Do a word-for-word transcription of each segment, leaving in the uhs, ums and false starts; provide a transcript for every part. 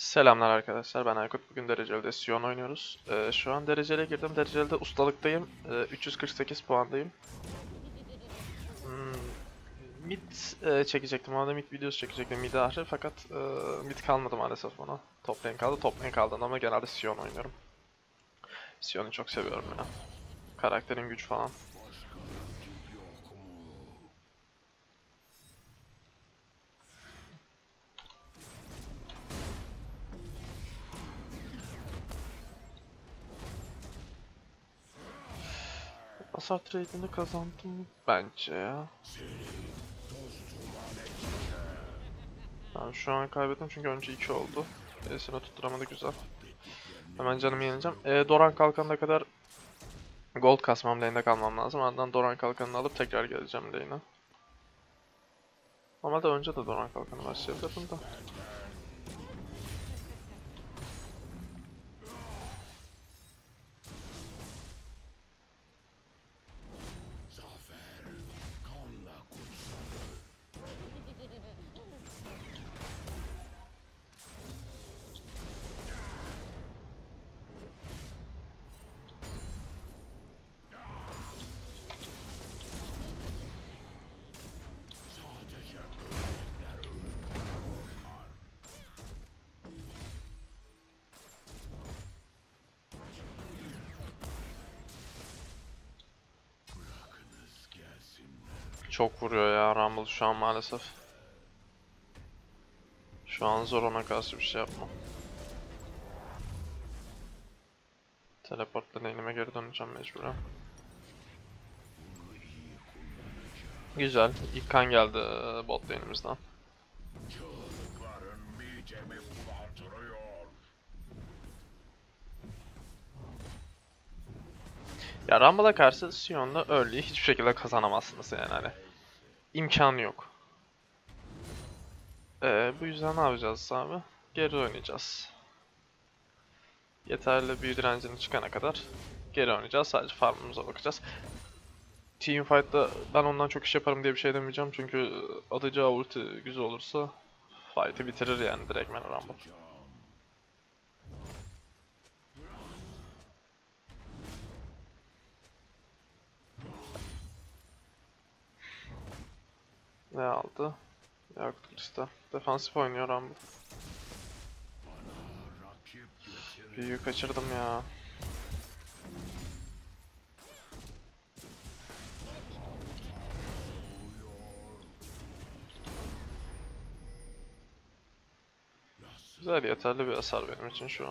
Selamlar arkadaşlar, ben Aykut. Bugün dereceli Sion oynuyoruz. Ee, şu an dereceliye girdim. Dereceli de ustalıktayım. Ee, üç yüz kırk sekiz puandayım. Hmm, mid e, çekecektim. Orada mid videosu çekecektim. Mid ahri fakat e, mid kalmadı maalesef ona. Top lane kaldı. Top lane kaldığında ama genelde Sion oynuyorum. Sion'u çok seviyorum ya. Karakterin güç falan. Hasar trade'ini kazandım bence ya. Yani şu an kaybettim çünkü önce iki oldu. Esine tutturamadı, güzel. Hemen canımı yenileceğim. E, Doran kalkanına kadar gold kasmam, lane'de kalmam lazım. Ardından Doran kalkanını alıp tekrar geleceğim lane'e. Ama da önce de Doran kalkanı başlayabilirdim de. Çok vuruyor ya Rumble şu an maalesef. Şu an zor ona karşı bir şey yapmam. Teleportla lane'ime geri döneceğim mecburen. Güzel. İlk kan geldi bot lane'imizden. Ya Rumble'a karşı Sion'la early'yi hiçbir şekilde kazanamazsınız yani hani. İmkanı yok. Ee, bu yüzden ne yapacağız abi? Geri oynayacağız. Yeterli büyü direncini çıkana kadar geri oynayacağız. Sadece farmımıza bakacağız. Teamfight'ta ben ondan çok iş yaparım diye bir şey demeyeceğim. Çünkü atacağı ulti güzel olursa fight'ı bitirir yani direktmen Rumble. Ne aldı? Yakut Kristal. Defansif oynuyor Rumble. Büyüyü kaçırdım ya. Güzel, yeterli bir hasar benim için şu an.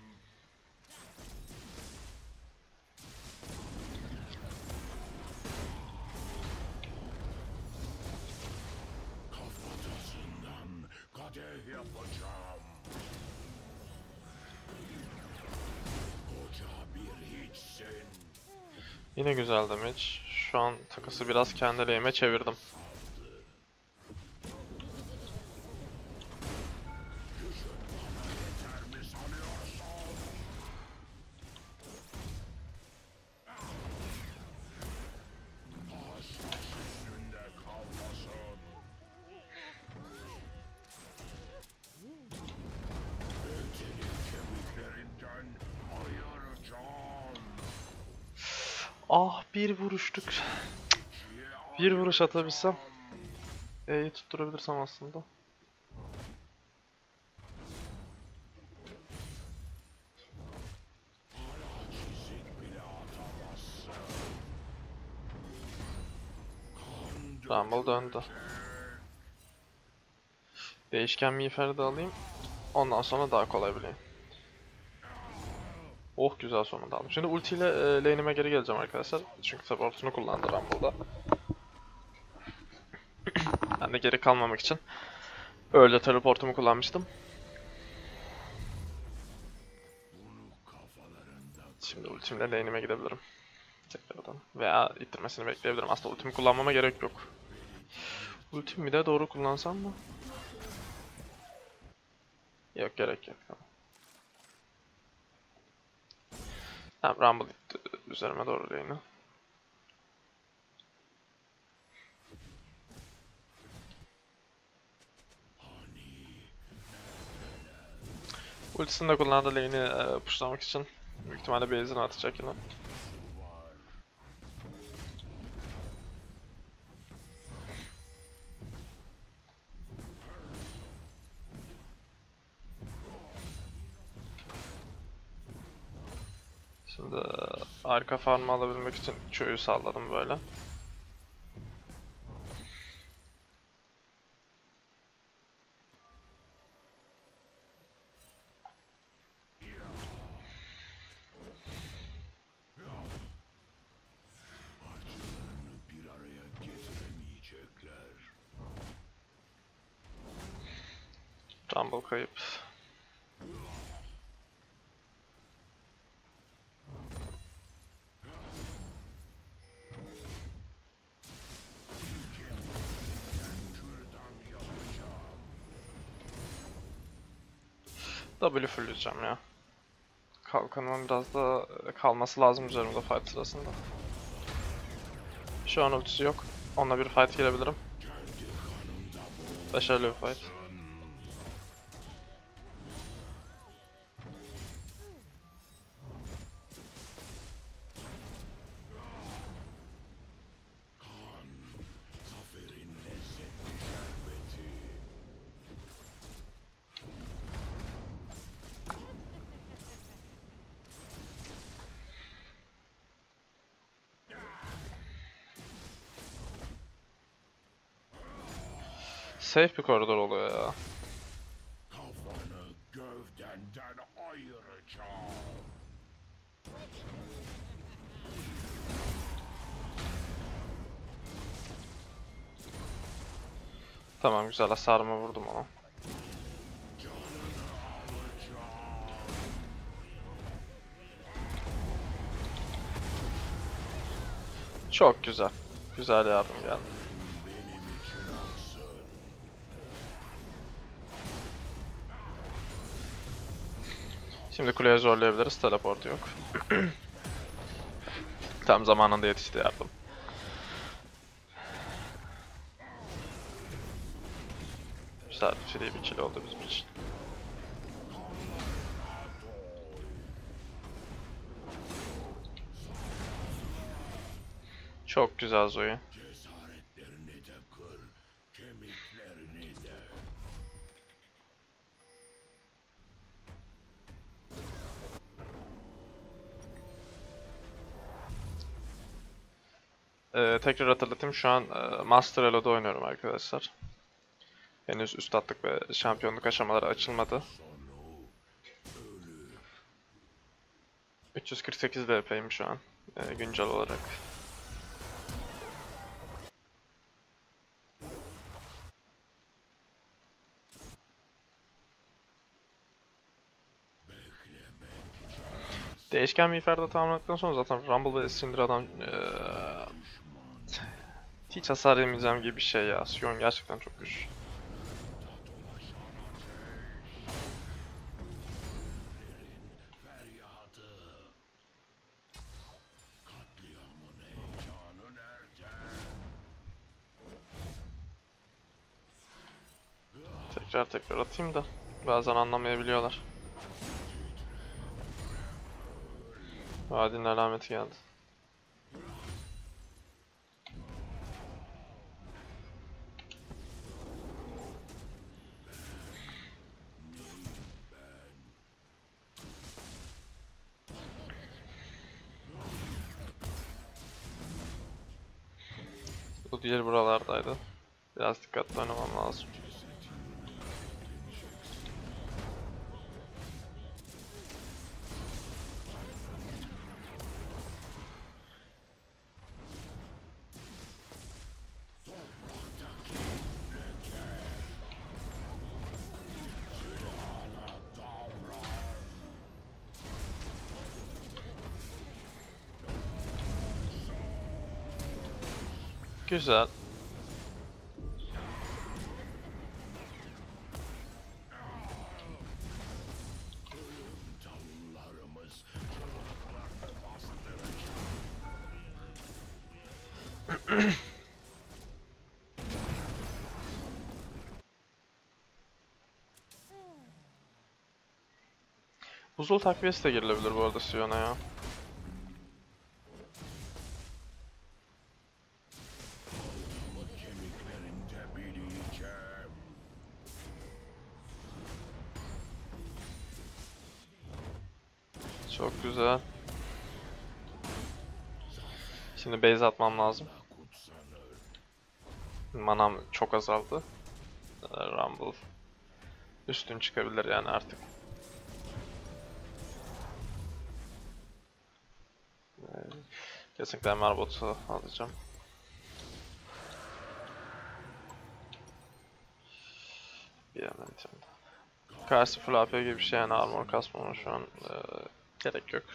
Yine güzel damage. Şu an takası biraz kendi lehime çevirdim. Ah, bir vuruştuk. Bir vuruş atabilsem. E'yi tutturabilirsem aslında. Rumble döndü. Değişken miğferi de alayım. Ondan sonra daha kolay bileyim. Oh, güzel, sonunda aldım. Şimdi ultiyle e, lane'ime geri geleceğim arkadaşlar. Çünkü support'unu kullandı Rumble'da. Ben de geri kalmamak için öyle teleportumu kullanmıştım. Şimdi ultimle lane'ime gidebilirim. Tekrardan. Veya ittirmesini bekleyebilirim. Aslında ultimi kullanmama gerek yok. Ultimi de doğru kullansam mı? Yok, gerek yok. Tamam. Tamam, Rumble itti üzerime doğru lane'i. Ultisini de kullandı lane'i e, pushlamak için. Büyük ihtimalle base'ini atacak yine. Şimdi arka farmı alabilmek için Q'yu salladım böyle. Rumble kayıp. W fullleyeceğim ya. Kalkanımın biraz da kalması lazım üzerimde fight sırasında. Şu an ultisi yok. Onunla bir fight girebilirim. Başarılı bir fight. Safe bir koridor oluyor ya. Kafanı gövdenden ayıracağım. Tamam, güzel hasarımı vurdum ona. Çok güzel. Güzel yardım geldi. Şimdi kuleye zorlayabiliriz. Teleport yok. Tam zamanında yetişti yardım. Güzel bir free bir kill oldu bizim için. Çok güzel Zoe. Cesaretlerini de kır, kemiklerini de. Ee, tekrar hatırlatayım, şu an e, Master Elo'da oynuyorum arkadaşlar. Henüz üstatlık ve şampiyonluk aşamaları açılmadı. üç yüz kırk sekiz V P'yim şu an e, güncel olarak. Değişken miğferde tamamladıktan sonra zaten Rumble ve Syndra'dan e, hiç hasar yemeyeceğim gibi bir şey ya. Sion gerçekten çok güçlü. Tekrar tekrar atayım da bazen anlamayabiliyorlar. Vadinin alameti geldi. Bu diğer buralardaydı. Biraz dikkatli oynamam lazım. Güzel. Buzul takviyesi de girilebilir bu arada Sion'a ya. Kemiklerinde bileyeceğim. Çok güzel. Şimdi base atmam lazım. Kutsanır. Manam çok azaldı. Ee, Rumble. Üstün çıkabilir yani artık. Ee, Kesinlikle M R botu alacağım. Bir hemen şimdi. Karşı full A P gibi bir şey yani armor kasmama şu an ee, gerek yok.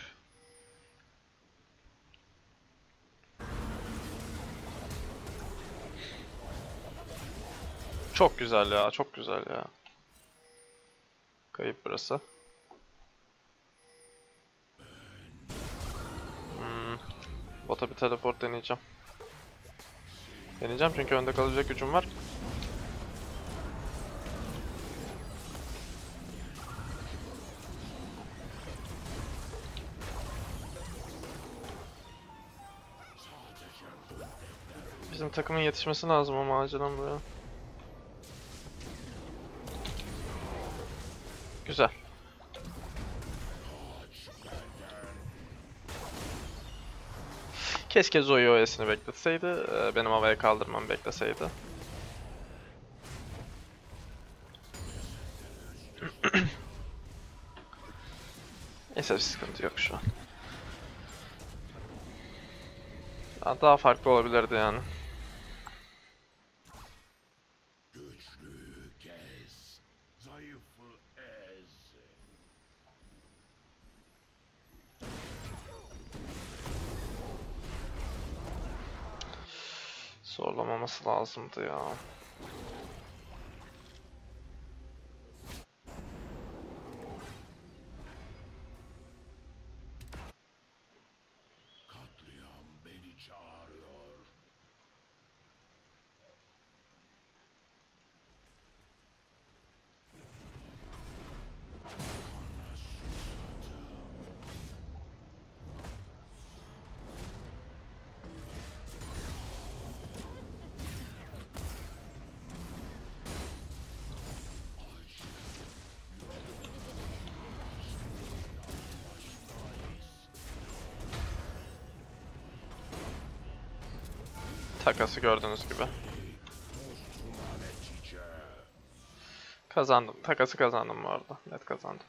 Çok güzel ya, çok güzel ya. Kayıp burası. Hmm. Bota bir teleport deneyeceğim. Deneyeceğim çünkü önde kalacak gücüm var. Bizim takımın yetişmesi lazım ama acilen buraya. Güzel. Keşke Zoe O S'ini bekletseydi, benim havaya kaldırmamı bekleseydi. Neyse bir sıkıntı yok şu an. Daha farklı olabilirdi yani. Güçlüyü kes. Zayıfı ez. Zorlamaması lazımdı ya. Katliam beni çağırıyor. Takası gördüğünüz gibi. Çiçeği. Kazandım. Takası kazandım bu arada. Net kazandım.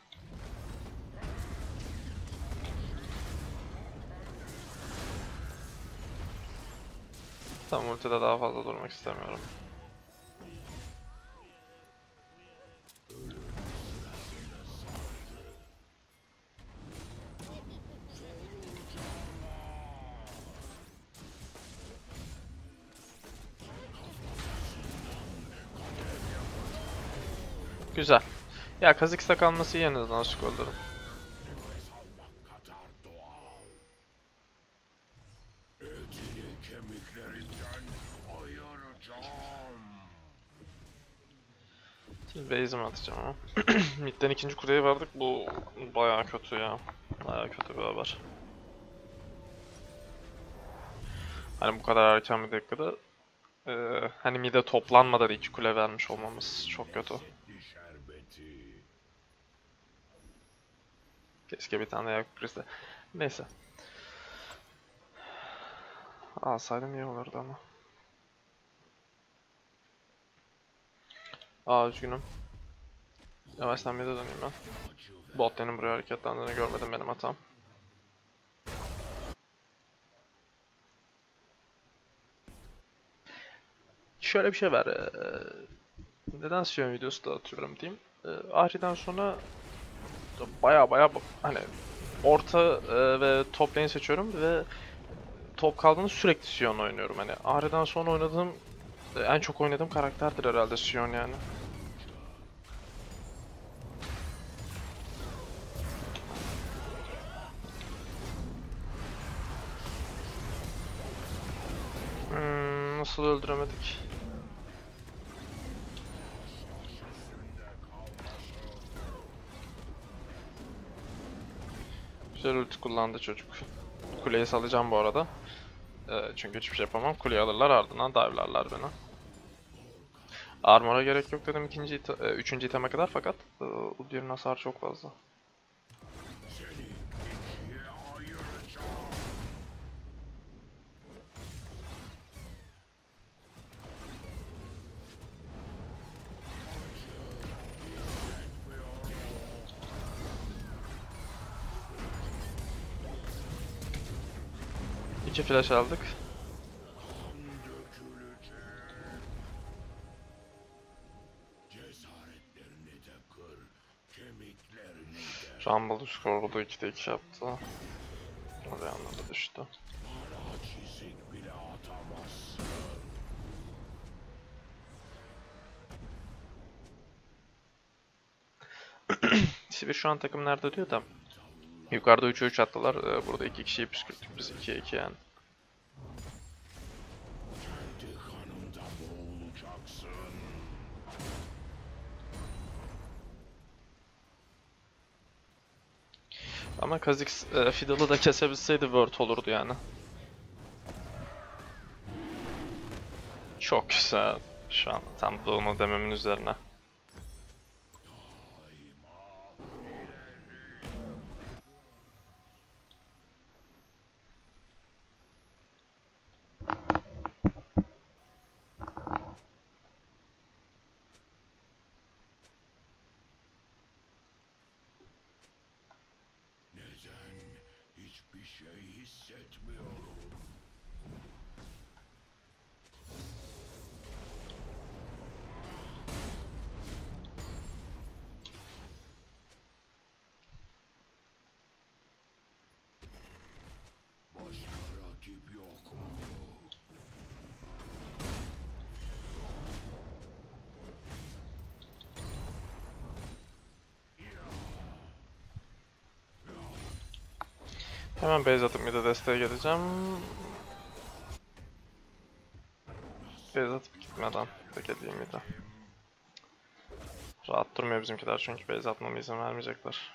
Tam ultide daha fazla durmak istemiyorum. Güzel. Ya Kha'Zix'te kalması iyi en azından şu gollerin. Nefes almak kadar doğal. Etini kemiklerinden ayıracağım. Şimdi base'imi atacağım ama. Mid'den ikinci kuleye verdik. Bu bayağı kötü ya. Bayağı kötü bir haber. Hani bu kadar erken bir dakikada e, hani mid'e toplanmadan iki kule vermiş olmamız çok kötü. Asitli şerbeti. Keşke bir tane Yakup Chris'te. Neyse. Alsaydım iyi olurdu ama. Aa üzgünüm. Yavaştan mid'e döneyim ben. Bot lane'in buraya hareketlendiğini görmedim, benim hatam. Şöyle bir şey var. Ee, neden Sion videosu da atıyorum diyeyim. Ee, Ahri'den sonra baya baya hani orta e, ve top lane seçiyorum ve top kaldığında sürekli Sion oynuyorum. Hani Ahri'den sonra oynadığım e, en çok oynadığım karakterdir herhalde Sion yani. Hmm, nasıl öldüremedik? Güzel ulti kullandı çocuk. Kuleyi salacağım bu arada. Ee, çünkü hiçbir şey yapamam. Kuleyi alırlar, ardından dive'larlar beni. Armor'a gerek yok dedim ikinci ite e, üçüncü iteme kadar, fakat e, Udyr'ın hasarı çok fazla. Seni ikiye ayıracağım. İki flash aldık. Dökülecek. Cesaretlerini de kır, kemiklerini de. Rumble skordu, ikide iki yaptı. Oraya anladı düştü. Bana çizik bile atamazsın. Sivir şu an takım nerede diyor da. Yukarıda üçe üç attılar. Ee, burada iki kişiyi püskürttük biz, ikiye iki yani. Kendi kanında boğulacaksın. Ama Kha'Zix e, Fiddle'ı da kesebilseydi Word olurdu yani. Çok güzel. Şu an tam da onu dememin üzerine. Neden? Hiçbir şey hissetmiyorum. Başka rakip yok mu? Hemen base atıp mid'e desteğe geleceğim. Base atıp gitmeden beklediğim mid'e. Rahat durmuyor bizimkiler çünkü base atmama izin vermeyecekler.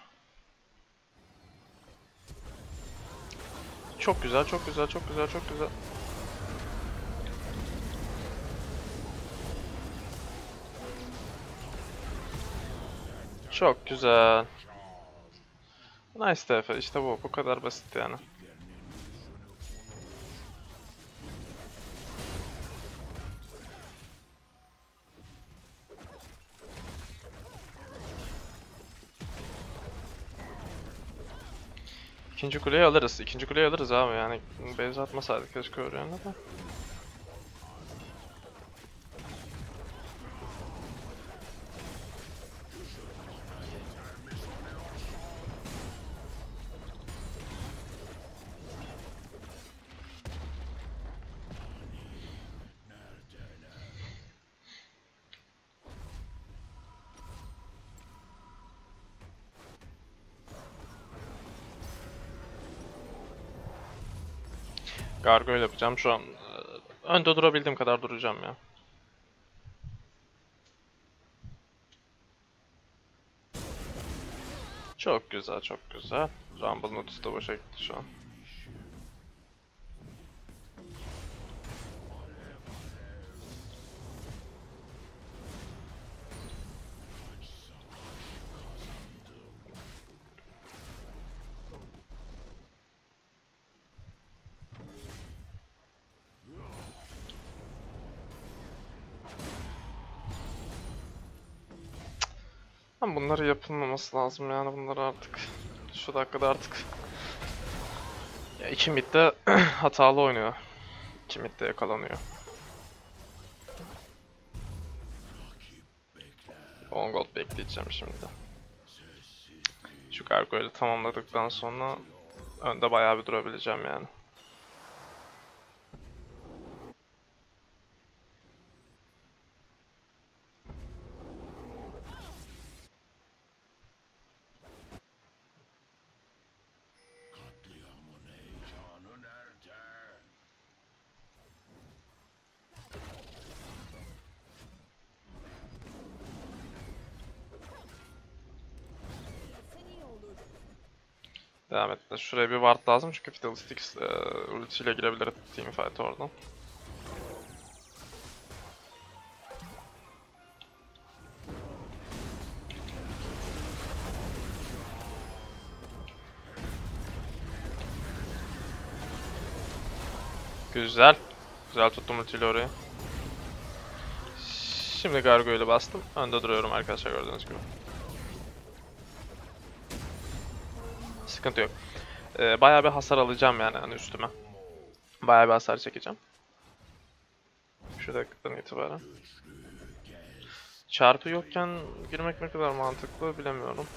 Çok güzel, çok güzel, çok güzel, çok güzel. Çok güzel. Nice T F, işte bu, bu kadar basit yani. İkinci kuleyi alırız, ikinci kuleyi alırız abi yani. Base atmasaydık keşke oraya da. Gargoyle yapacağım şu an. Ee, Önde durabildiğim kadar duracağım ya. Çok güzel, çok güzel. Rumble'ın ultisi de boşa gitti şu an. Ama bunları yapılmaması lazım yani, bunlar artık. Şu dakikada artık. Ya iki mid de hatalı oynuyor. İki mid de yakalanıyor. on gold bekleyeceğim şimdi. Şu gargoyle'ı tamamladıktan sonra önde bayağı bir durabileceğim yani. Katliamın heyecanı nerede? Devam et. Şuraya bir ward lazım çünkü Fiddlesticks e, ultiyle girebilir teamfight oradan. Güzel. Güzel tuttum ultiyle orayı. Şimdi Gargoyle'ı bastım. Önde duruyorum arkadaşlar gördüğünüz gibi. Sıkıntı yok. Ee, bayağı bir hasar alacağım yani hani üstüme. Bayağı bir hasar çekeceğim. Şu dakikadan itibaren. Çarpı yokken girmek ne kadar mantıklı bilemiyorum.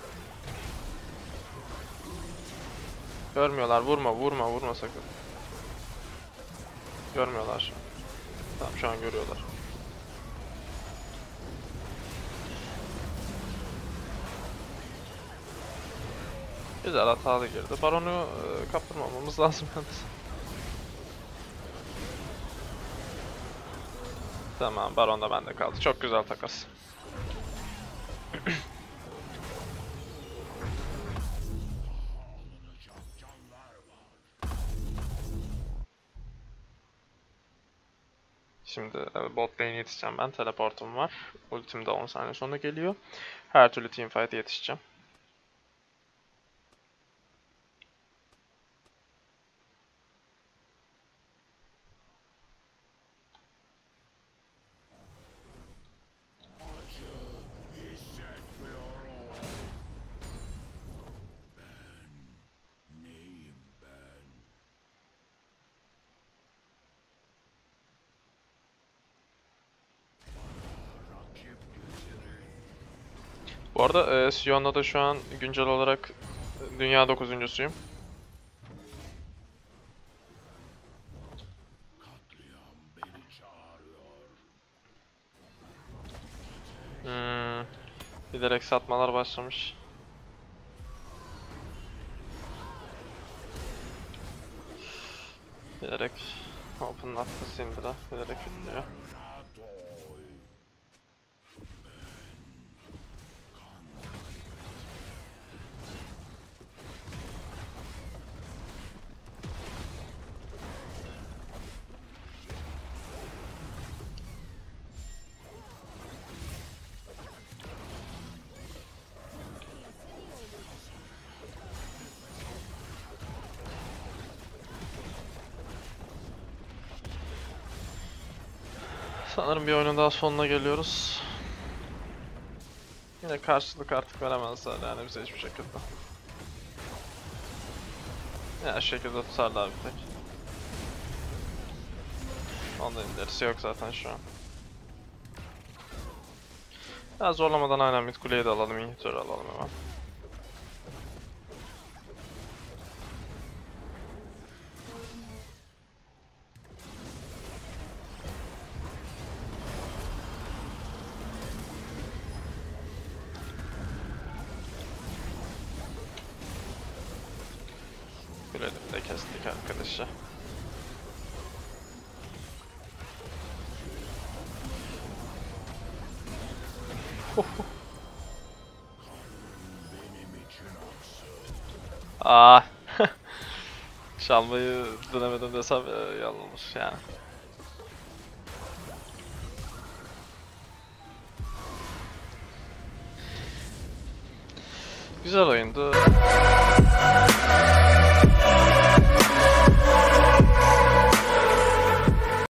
Görmüyorlar. Vurma, vurma, vurma sakın. Görmüyorlar. Tamam şu an görüyorlar. Güzel hatalı girdi. Baron'u e, kaptırmamamız lazım yalnız. Tamam Baron da bende kaldı. Çok güzel takas. Şimdi e, bot lane yetişeceğim ben. Teleportum var. Ultim de on saniye sonra geliyor. Her türlü teamfight'e yetişeceğim. Bu arada e, Sion'da da şu an güncel olarak e, dünya dokuzuncusuyum. Hmm, giderek satmalar başlamış. Giderek Open attı Syndra. Giderek gidiyor. Sanırım bir oyunun daha sonuna geliyoruz. Yine karşılık artık veremezler yani bize hiçbir şekilde. Ya şu şekilde tutarlar bir tek. Ondan ilerisi yok zaten şu an. Ya zorlamadan aynen mid kuleyi de alalım, inhibitörü alalım hemen. Kuleyi de kestik arkadaşı. Aa, çalmayı denemedim desem e, yalan olur yani. Güzel oyundu.